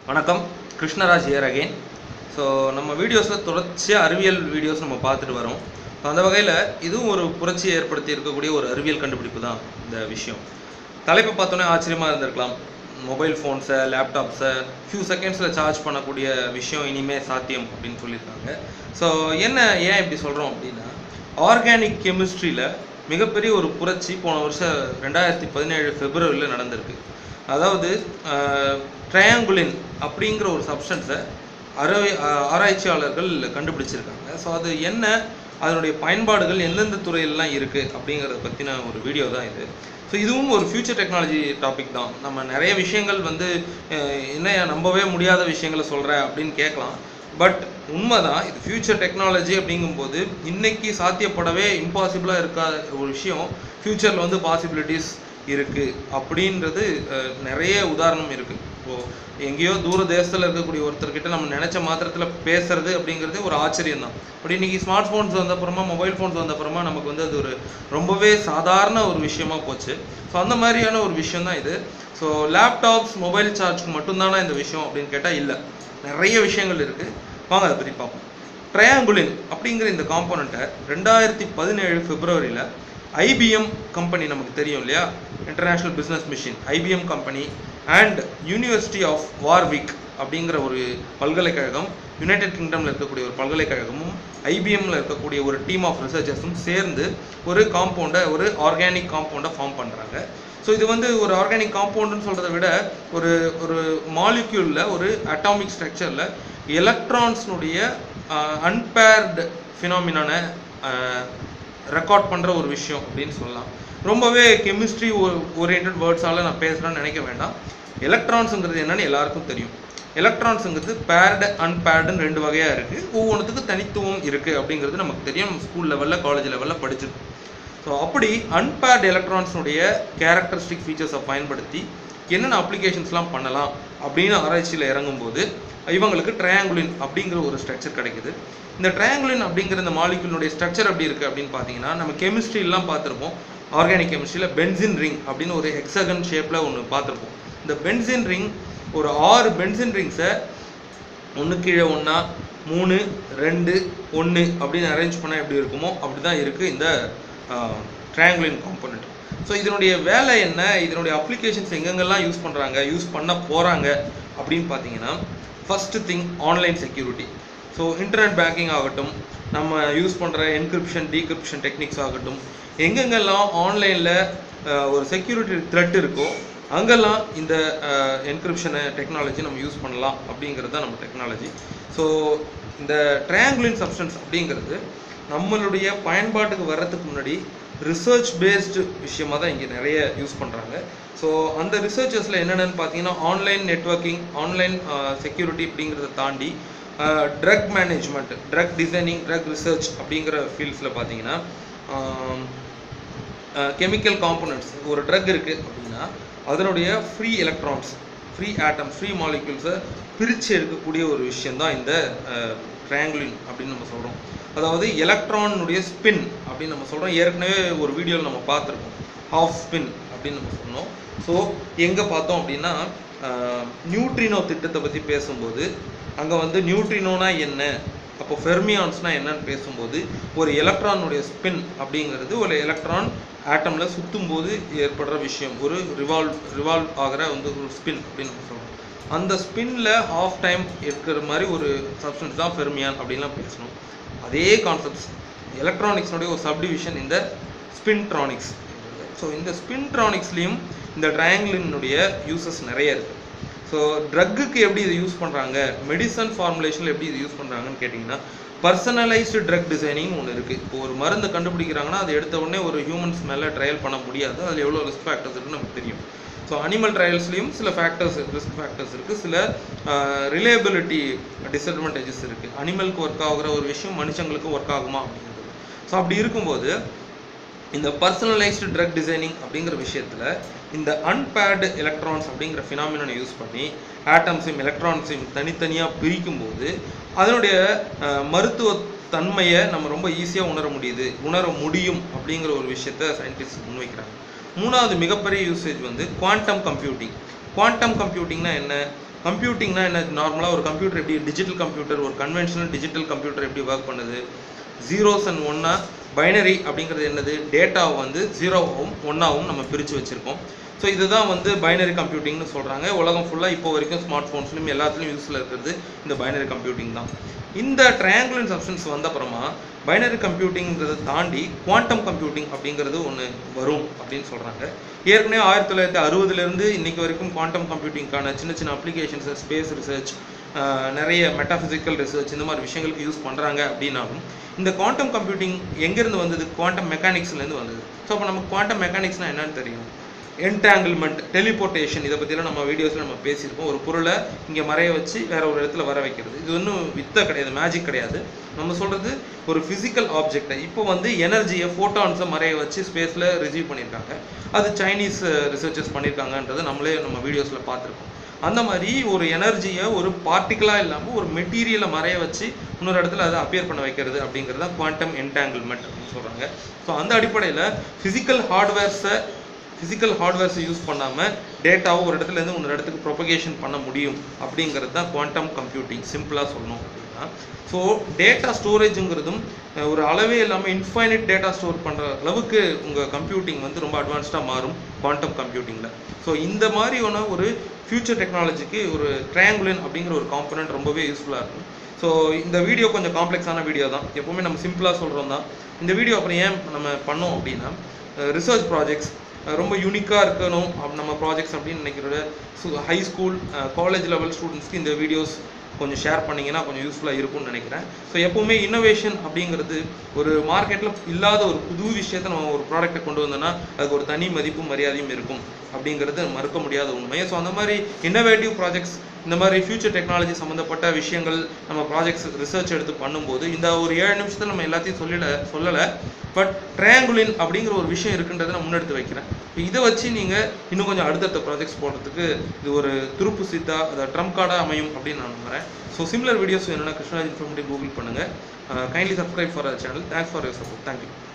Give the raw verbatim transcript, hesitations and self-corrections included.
வணக்கம், Krishnaraj here again. So நம்ம வீடியோஸில் தொடர்ச்சியாக அறிவியல் வீடியோஸ் நம்ம பார்த்துட்டு வரோம். அந்த வகையில் இதுவும் ஒரு புரட்சியை ஏற்படுத்தி இருக்கக்கூடிய ஒரு அறிவியல் கண்டுபிடிப்பு தான் இந்த விஷயம். தலைப்பை பார்த்தோன்னே ஆச்சரியமாக இருந்திருக்கலாம். மொபைல் ஃபோன்ஸை, லேப்டாப்ஸை ஃபியூ செகண்ட்ஸில் சார்ஜ் பண்ணக்கூடிய விஷயம் இனிமேல் சாத்தியம் அப்படின்னு சொல்லியிருக்காங்க. ஸோ என்ன ஏன் இப்படி சொல்கிறோம் அப்படின்னா, ஆர்கானிக் கெமிஸ்ட்ரியில் மிகப்பெரிய ஒரு புரட்சி போன வருஷம் ரெண்டாயிரத்தி பதினேழு பிப்ரவரியில் நடந்திருக்கு. அதாவது ட்ரையாங்குலின் அப்படிங்கிற ஒரு சப்ஸ்டன்ஸை அரை ஆராய்ச்சியாளர்கள் கண்டுபிடிச்சிருக்காங்க. ஸோ அது என்ன, அதனுடைய பயன்பாடுகள் எந்தெந்த துறையிலலாம் இருக்குது அப்படிங்கிறத பற்றின ஒரு வீடியோ தான் இது. ஸோ இதுவும் ஒரு ஃபியூச்சர் டெக்னாலஜி டாபிக் தான். நம்ம நிறைய விஷயங்கள் வந்து என்ன நம்பவே முடியாத விஷயங்களை சொல்கிற அப்படின்னு கேட்கலாம். பட் உண்மை தான், இது ஃபியூச்சர் டெக்னாலஜி அப்படிங்கும்போது இன்றைக்கி சாத்தியப்படவே இம்பாசிபிளாக இருக்காத ஒரு விஷயம் ஃப்யூச்சரில் வந்து பாசிபிலிட்டிஸ் இருக்குது அப்படின்றது நிறைய உதாரணம் இருக்குது. இப்போது எங்கேயோ தூர தேசத்தில் இருக்கக்கூடிய ஒருத்தர்கிட்ட நம்ம நினச்ச மாத்திரத்தில் பேசுறது அப்படிங்கிறது ஒரு ஆச்சரியம் தான். அப்படி இன்றைக்கி ஸ்மார்ட் ஃபோன்ஸ் வந்தப்புறமா, மொபைல் ஃபோன்ஸ் வந்தப்புறமா நமக்கு வந்து அது ஒரு ரொம்பவே சாதாரண ஒரு விஷயமா போச்சு. ஸோ அந்த மாதிரியான ஒரு விஷயம் தான் இது. ஸோ லேப்டாப்ஸ், மொபைல் சார்ஜ்க்கு மட்டும்தானா இந்த விஷயம் அப்படின்னு கேட்டால் இல்லை, நிறைய விஷயங்கள் இருக்குது. வாங்க அதை பற்றி பார்ப்போம். ட்ரையாங்குலின் அப்படிங்கிற இந்த காம்போனண்ட்டை ரெண்டாயிரத்தி பதினேழு பிப்ரவரியில் ஐபிஎம் கம்பெனி, நமக்கு தெரியும் இல்லையா, international business machine, IBM company and university of Warwick அப்படிங்கிற ஒரு பல்கலைக்கழகம், யுனைடெட் கிங்டமில் இருக்கக்கூடிய ஒரு பல்கலைக்கழகமும் ஐபிஎம்மில் இருக்கக்கூடிய ஒரு டீம் ஆஃப் ரிசர்ச்சர்ஸும் சேர்ந்து ஒரு காம்பவுண்டை, ஒரு ஆர்கானிக் காம்பவுண்டை ஃபார்ம் பண்ணுறாங்க. ஸோ இது வந்து ஒரு ஆர்கானிக் காம்பவுண்டுன்னு சொல்கிறத விட ஒரு ஒரு மாலிக்யூலில், ஒரு அட்டாமிக் ஸ்ட்ரக்சரில் எலக்ட்ரான்ஸ்னுடைய அன்பேர்டு ஃபினாமினான ரெக்கார்ட் பண்ணுற ஒரு விஷயம் அப்படின்னு சொல்லலாம். ரொம்பவே கெமிஸ்ட்ரி ஓரியன்ட் வேர்ட்ஸால் நான் பேசுகிறேன்னு நினைக்க வேண்டாம். எலக்ட்ரான்ஸுங்கிறது என்னென்னு எல்லாருக்கும் தெரியும். எலக்ட்ரான்ஸுங்கிறது பேர்டு, அன்பேர்டுன்னு ரெண்டு வகையாக இருக்குது. ஒவ்வொன்றுத்துக்கு தனித்துவம் இருக்குது அப்படிங்கிறது நமக்கு தெரியும். நம்ம ஸ்கூல் லெவலில், காலேஜ் லெவலில் படிச்சிருக்கோம். ஸோ அப்படி அன்பேர்டு எலக்ட்ரான்ஸுடைய கேரக்டரிஸ்டிக் ஃபீச்சர்ஸை பயன்படுத்தி என்னென்ன அப்ளிகேஷன்ஸ்லாம் பண்ணலாம் அப்படின்னு ஆராய்ச்சியில் இறங்கும்போது இவங்களுக்கு ட்ரையாங்குலின் அப்படிங்கிற ஒரு ஸ்ட்ரக்சர் கிடைக்குது. இந்த ட்ரையாங்குலின் அப்படிங்கிற இந்த மாலிகுலினுடைய ஸ்ட்ரக்சர் எப்படி இருக்குது அப்படின்னு பார்த்தீங்கன்னா, நம்ம கெமிஸ்ட்ரிலாம் பார்த்துருப்போம். ஆர்கானிக் கெமிஸ்ட்ரியில் பென்சின் ரிங் அப்படின்னு ஒரு ஹெக்ஸகன் ஷேப்பில் ஒன்று பார்த்துருப்போம். இந்த பென்சின் ரிங், ஒரு ஆறு பென்சின் ரிங்ஸை ஒன்று கீழே ஒன்றா, மூணு ரெண்டு ஒன்று அப்படின்னு அரேஞ்ச் பண்ணால் எப்படி இருக்குமோ அப்படி தான் இருக்குது இந்த ட்ரையாங்குலின் காம்போனண்ட். ஸோ இதனுடைய வேலை என்ன, இதனுடைய அப்ளிகேஷன்ஸ் எங்கெங்கெல்லாம் யூஸ் பண்ணுறாங்க, யூஸ் பண்ண போகிறாங்க அப்படின்னு பார்த்தீங்கன்னா, first thing online security. So internet banking ஆகட்டும், நம்ம யூஸ் பண்ணுற என்கிரிப்ஷன், டீக்ரிப்ஷன் டெக்னிக்ஸ் ஆகட்டும், எங்கெங்கெல்லாம் ஆன்லைனில் ஒரு செக்யூரிட்டி த்ரெட் இருக்கோ அங்கெல்லாம் இந்த என்கிரிப்ஷனை டெக்னாலஜி நம்ம யூஸ் பண்ணலாம் அப்படிங்கிறது தான் நம்ம டெக்னாலஜி. ஸோ இந்த ட்ரையாங்குலின் சப்ஸ்டன்ஸ் அப்படிங்கிறது நம்மளுடைய பயன்பாட்டுக்கு வர்றதுக்கு முன்னாடி ரிசர்ச் பேஸ்டு விஷயமாக தான் இங்கே நிறைய யூஸ் பண்ணுறாங்க. ஸோ அந்த ரிசர்ச்சஸில் என்னென்னு பார்த்தீங்கன்னா, ஆன்லைன் நெட்வொர்க்கிங், ஆன்லைன் செக்யூரிட்டி அப்படிங்கிறத தாண்டி drug management, drug designing, drug research அப்படிங்கிற ஃபீல்ட்ஸில் பார்த்தீங்கன்னா, கெமிக்கல் காம்போனன்ட்ஸ், ஒரு ட்ரக் இருக்குது அப்படின்னா அதனுடைய free electrons, free atoms, free மாலிக்யூல்ஸை பிரித்து எடுக்கக்கூடிய ஒரு விஷயந்தான் இந்த ட்ரையாங்குலின் அப்படின்னு நம்ம சொல்கிறோம். அதாவது எலக்ட்ரானுடைய ஸ்பின் அப்படின்னு நம்ம சொல்கிறோம். ஏற்கனவே ஒரு வீடியோவில் நம்ம பார்த்துருக்கோம், ஹாஃப் ஸ்பின் அப்படின்னு நம்ம சொன்னோம். ஸோ எங்கே பார்த்தோம் அப்படின்னா, நியூட்ரினோ திட்டத்தை பற்றி பேசும்போது அங்கே வந்து நியூட்ரினோனா என்ன, அப்போ ஃபெர்மியான்ஸ்னால் என்னன்னு பேசும்போது, ஒரு எலக்ட்ரானுடைய ஸ்பின் அப்படிங்கிறது ஒரு எலக்ட்ரான் ஆட்டமில் சுற்றும் போது ஏற்படுற விஷயம், ஒரு ரிவால்வ் ரிவால்வ் ஆகிற வந்து ஒரு ஸ்பின் அப்படின்னு நம்ம சொல்கிறோம். அந்த ஸ்பின்னில் ஹாஃப் டைம் இருக்கிற மாதிரி ஒரு சப்ஸ்டன்ஸ் தான் ஃபெர்மியான் அப்படின்லாம் பேசணும். அதே கான்செப்ட்ஸ் எலக்ட்ரானிக்ஸ்னுடைய ஒரு சப்டிவிஷன் இந்த ஸ்பின்ட்ரானிக்ஸ். ஸோ இந்த ஸ்பின்ட்ரானிக்ஸ்லேயும் இந்த ட்ரையாங்குலினுடைய யூசஸ் நிறைய இருக்குது. ஸோ ட்ரக்குக்கு எப்படி இதை யூஸ் பண்ணுறாங்க, மெடிசன் ஃபார்முலேஷனில் எப்படி இது யூஸ் பண்ணுறாங்கன்னு கேட்டிங்கன்னா, பர்சனலைஸ்டு ட்ரக் டிசைனிங் ஒன்று இருக்குது. இப்போ ஒரு மருந்து கண்டுபிடிக்கிறாங்கன்னா அது எடுத்த உடனே ஒரு ஹியூமன்ஸ் மேலே ட்ரையல் பண்ண முடியாது. அதில் எவ்வளோ ரிஸ்க் ஃபேக்டர்ஸ் இருக்குன்னு நமக்கு தெரியும். ஸோ அனிமல் ட்ரையல்ஸ்லேயும் சில ஃபேக்டர்ஸ், ரிஸ்க் ஃபேக்டர்ஸ் இருக்குது, சில ரிலேபிலிட்டி டிஸ்அட்வான்டேஜஸ் இருக்குது. அனிமலுக்கு ஒர்க் ஆகிற ஒரு விஷயம் மனுஷங்களுக்கு ஒர்க் ஆகுமா அப்படிங்கிறது. ஸோ அப்படி இருக்கும்போது இந்த பர்சனலைஸ்டு ட்ரக் டிசைனிங் அப்படிங்கிற விஷயத்தில் இந்த அன்பேர்டு எலக்ட்ரான்ஸ் அப்படிங்கிற ஃபினாமினனை யூஸ் பண்ணி ஆட்டம்ஸையும் எலக்ட்ரான்ஸையும் தனித்தனியாக பிரிக்கும்போது அதனுடைய மருத்துவ தன்மையை நம்ம ரொம்ப ஈஸியாக உணர முடியுது உணர முடியும் அப்படிங்கிற ஒரு விஷயத்தை சயின்டிஸ்ட் முன்வைக்கிறாங்க. மூணாவது மிகப்பெரிய யூசேஜ் வந்து குவாண்டம் கம்ப்யூட்டிங். குவாண்டம் கம்ப்யூட்டிங்னா என்ன, கம்ப்யூட்டிங்னா என்ன, நார்மலாக ஒரு கம்ப்யூட்டர் எப்படி டிஜிட்டல் கம்ப்யூட்டர், ஒரு கன்வென்ஷனல் டிஜிட்டல் கம்ப்யூட்டர் எப்படி ஒர்க் பண்ணுது, ஜீரோஸ் அண்ட் ஒன்னா பைனரி அப்படிங்கிறது என்னது, டேட்டாவை வந்து ஜீரோவாகவும் ஒன்னாகவும் நம்ம பிரித்து வச்சுருக்கோம். ஸோ இதுதான் வந்து பைனரி கம்ப்யூட்டிங்னு சொல்கிறாங்க. உலகம் ஃபுல்லாக இப்போ வரைக்கும் ஸ்மார்ட் ஃபோன்ஸ்லையும் எல்லாத்துலேயும் யூஸில் இருக்கிறது இந்த பைனரி கம்ப்யூட்டிங் தான். இந்த ட்ரையாங்கிள் அண்ட் சப்ஸ்டன்ஸ் வந்த அப்புறமா பைனரி கம்ப்யூட்டிங்கிறத தாண்டி குவாண்டம் கம்ப்யூட்டிங் அப்படிங்கிறது ஒன்று வரும் அப்படின்னு சொல்கிறாங்க. ஏற்கனவே ஆயிரத்தி தொள்ளாயிரத்தி அறுபதுலேருந்து இன்றைக்கி வரைக்கும் குவாண்டம் கம்ப்யூட்டிங்கான சின்ன சின்ன அப்ளிகேஷன்ஸ், ஸ்பேஸ் ரிசர்ச், நிறைய மெட்டாஃபிசிக்கல் ரிசர்ச் இந்த மாதிரி விஷயங்களுக்கு யூஸ் பண்ணுறாங்க. அப்படின்னாலும் இந்த குவாண்டம் கம்ப்யூட்டிங் எங்கேருந்து வந்தது, குவாண்டம் மெக்கானிக்ஸ்லேருந்து வந்தது. ஸோ அப்போ நமக்கு குவாண்டம் மெக்கானிக்ஸ்னால் என்னன்னு தெரியும். என்டாங்கிள்மெண்ட், டெலிபோர்டேஷன், இதை பற்றிலாம் நம்ம வீடியோஸில் நம்ம பேசியிருக்கோம். ஒரு பொருளை இங்கே மறைய வச்சு வேற ஒரு இடத்துல வர வைக்கிறது. இது ஒன்றும் வித்தை கிடையாது, மேஜிக் கிடையாது. நம்ம சொல்கிறது ஒரு ஃபிசிக்கல் ஆப்ஜெக்டை இப்போ வந்து எனர்ஜியை, ஃபோட்டான்ஸை மறைய வச்சு ஸ்பேஸில் ரிசீவ் பண்ணியிருக்காங்க. அது சைனீஸ் ரிசர்ச்சர்ஸ் பண்ணியிருக்காங்கன்றது நம்மளே நம்ம வீடியோஸில் பார்த்துருக்கோம். அந்த மாதிரி ஒரு எனர்ஜியை ஒரு பார்ட்டிக்கலாக இல்லாமல் ஒரு மெட்டீரியலை மறைய வச்சு இன்னொரு இடத்துல அதை அப்பியர் பண்ண வைக்கிறது அப்படிங்கிறது தான் குவாண்டம் என்டாங்கிள்மெண்ட் அப்படின்னு சொல்கிறாங்க. ஸோ அந்த அடிப்படையில் ஃபிசிக்கல் ஹார்ட்வேர்ஸை ஃபிசிக்கல் ஹார்ட்வேர்ஸை யூஸ் பண்ணாமல் டேட்டாவை ஒரு இடத்துலேருந்து இன்னொரு இடத்துக்கு ப்ரொபகேஷன் பண்ண முடியும் அப்படிங்கிறது தான் குவாண்டம் கம்ப்யூட்டிங். சிம்பிளாக சொல்லணும் அப்படின்னா, ஸோ டேட்டா ஸ்டோரேஜுங்கிறதும் ஒரு அளவே இல்லாமல் இன்ஃபைனைட் டேட்டா ஸ்டோர் பண்ணுற அளவுக்கு உங்கள் கம்ப்யூட்டிங் வந்து ரொம்ப அட்வான்ஸ்டாக மாறும் குவாண்டம் கம்ப்யூட்டிங்கில். ஸோ இந்த மாதிரியான ஒரு ஃபியூச்சர் டெக்னாலஜிக்கு ஒரு ட்ரையாங்குலின் அப்படிங்கிற ஒரு காம்பனண்ட் ரொம்பவே யூஸ்ஃபுல்லாக இருக்கும். ஸோ இந்த வீடியோ கொஞ்சம் காம்ப்ளெக்ஸான வீடியோ தான், எப்போவுமே நம்ம சிம்பிளாக சொல்கிறோம் தான். இந்த வீடியோ அப்புறம் ஏன் நம்ம பண்ணோம் அப்படின்னா, ரிசர்ச் ப்ராஜெக்ட்ஸ் ரொம்ப யூனிக்காக இருக்கணும் நம்ம ப்ராஜெக்ட்ஸ் அப்படின்னு நினைக்கிறத ஹை ஸ்கூல், காலேஜ் லெவல் ஸ்டூடெண்ட்ஸ்க்கு இந்த வீடியோஸ் கொஞ்சம் ஷேர் பண்ணிங்கன்னா கொஞ்சம் யூஸ்ஃபுல்லாக இருக்கும்னு நினைக்கிறேன். ஸோ எப்போவுமே இன்னோவேஷன் அப்படிங்கிறது ஒரு மார்க்கெட்டில் இல்லாத ஒரு புது விஷயத்தை நம்ம ஒரு ப்ராடக்ட்டை கொண்டு வந்தோன்னா அதுக்கு ஒரு தனி மதிப்பும் மரியாதையும் இருக்கும் அப்படிங்கிறது மறுக்க முடியாத உண்மை. ஸோ அந்த மாதிரி இன்னோவேட்டிவ் ப்ராஜெக்ட்ஸ், இந்த மாதிரி ஃபியூச்சர் டெக்னாலஜி சம்மந்தப்பட்ட விஷயங்கள் நம்ம ப்ராஜெக்ட்ஸ் ரிசர்ச் எடுத்து பண்ணும்போது இந்த ஒரு ஏழு நிமிஷத்தில் நம்ம எல்லாத்தையும் சொல்லிட சொல்லலை பட் ட்ரையாங்குலின் அப்படிங்கிற ஒரு விஷயம் இருக்குன்றதை நான் முன்னெடுத்து வைக்கிறேன். இதை வச்சு நீங்கள் இன்னும் கொஞ்சம் அடுத்தடுத்த ப்ராஜெக்ட்ஸ் போடுறதுக்கு இது ஒரு துருப்பு சீத்தா, அதை ட்ரம்ப் கார்டாக அமையும் அப்படின்னு நான் நம்புகிறேன். ஸோ சிமிலர் வீடியோஸ் வேணும்னா கிருஷ்ணராஜ் இன்ஃபர்மேட்டிவ் கூகுள் பண்ணுங்கள். Kindly subscribe for our channel. Thanks for your support. Thank you.